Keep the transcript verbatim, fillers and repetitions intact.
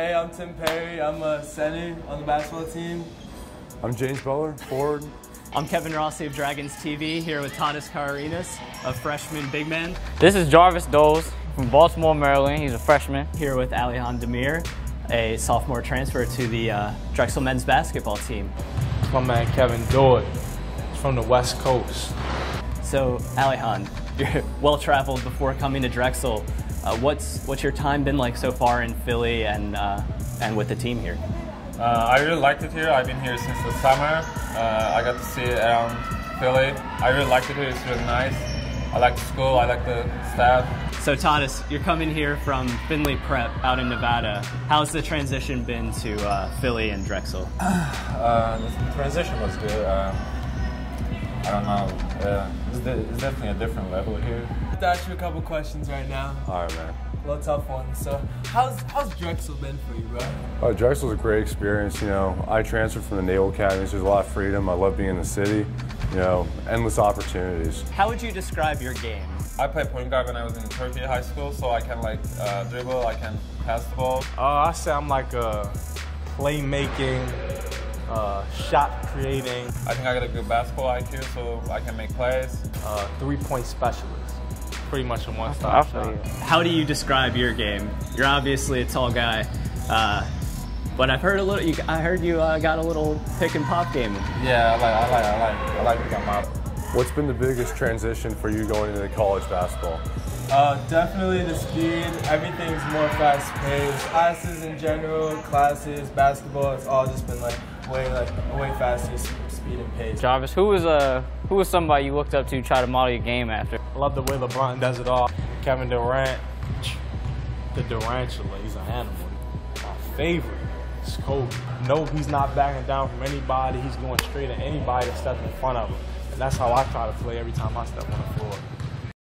Hey, I'm Tim Perry. I'm a center on the basketball team. I'm James Butler, forward. I'm Kevin Rossi of Dragons T V, here with Tadas Kararinas, a freshman big man. This is Jarvis Doles from Baltimore, Maryland. He's a freshman. Here with Alihan Demir, a sophomore transfer to the uh, Drexel men's basketball team. My man Kevin Doyle. He's from the West Coast. So, Alihan, you're well-traveled before coming to Drexel. Uh, what's what's your time been like so far in Philly and uh, and with the team here? Uh, I really liked it here. I've been here since the summer. Uh, I got to see it around Philly. I really liked it here. It's really nice. I like the school. I like the staff. So, Tadas, you're coming here from Findlay Prep out in Nevada. How's the transition been to uh, Philly and Drexel? Uh, the transition was good. Uh, I don't know. Uh, it's, de it's definitely a different level here. I have to ask you a couple questions right now. All right, man. A little tough one. So, how's how's Drexel been for you, bro? Uh, Drexel's a great experience. You know, I transferred from the Naval Academy, so there's a lot of freedom. I love being in the city. You know, endless opportunities. How would you describe your game? I played point guard when I was in Turkey high school, so I can like uh, dribble, I can pass the ball. Uh, I say I'm like a playmaking, uh, shot creating, I think I got a good basketball I Q, so I can make plays. uh, three-point specialist. Pretty much a I one-stop feel shop. you. How do you describe your game? You're obviously a tall guy, uh, but I've heard a little. You, I heard you uh, got a little pick and pop game. Yeah, I like, I like, I like, I like to get my. What's been the biggest transition for you going into college basketball? Uh, definitely the speed. Everything's more fast-paced. Classes in general, classes, basketball. It's all just been like way like way faster speed and pace. Jarvis, who was uh, who was somebody you looked up to, try to model your game after? I love the way LeBron does it all. Kevin Durant, the Durantula, he's an animal. My favorite is Kobe. No, he's not backing down from anybody. He's going straight at anybody that steps in front of him. And that's how I try to play every time I step on the floor.